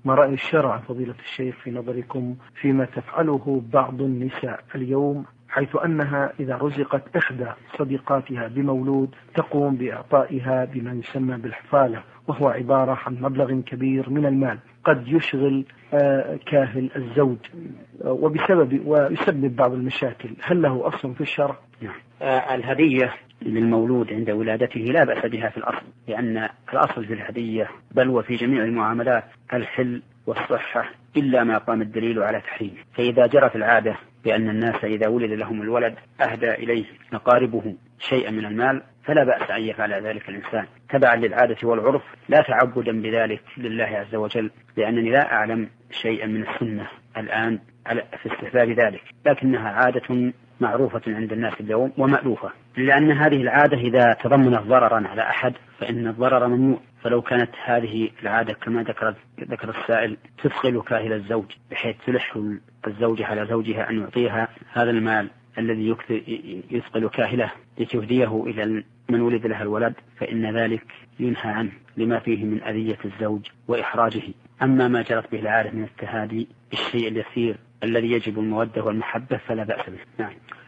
ما رأي الشرع فضيلة الشيخ في نظركم فيما تفعله بعض النساء اليوم، حيث أنها إذا رزقت إحدى صديقاتها بمولود تقوم بإعطائها بما يسمى بالحفالة، وهو عبارة عن مبلغ كبير من المال قد يشغل كاهل الزوج ويسبب بعض المشاكل، هل له أصل في الشرع؟ الهدية للمولود عند ولادته لا بأس بها في الأصل، لأن الأصل في الهدية بل وفي جميع المعاملات الحل والصحة إلا ما قام الدليل على تحريمه. فإذا جرت العادة بأن الناس إذا ولد لهم الولد أهدى إليه أقاربه شيئا من المال فلا بأس أن يفعل ذلك الإنسان تبعا للعادة والعرف لا تعبدا بذلك لله عز وجل، لأنني لا أعلم شيئا من السنة الآن في استحباب ذلك، لكنها عادة معروفة عند الناس اليوم ومألوفة، لأن هذه العادة إذا تضمنت ضررا على أحد فإن الضرر ممنوع. فلو كانت هذه العادة كما ذكر السائل تثقل كاهل الزوج بحيث تلح الزوجة على زوجها أن يعطيها هذا المال الذي يثقل كاهله لتهديه إلى من ولد لها الولد، فإن ذلك ينهى عنه لما فيه من أذية الزوج وإحراجه. أما ما جرت به العادة من التهادي بالشيء اليسير الذي يجب المودة والمحبة فلا بأس به. نعم.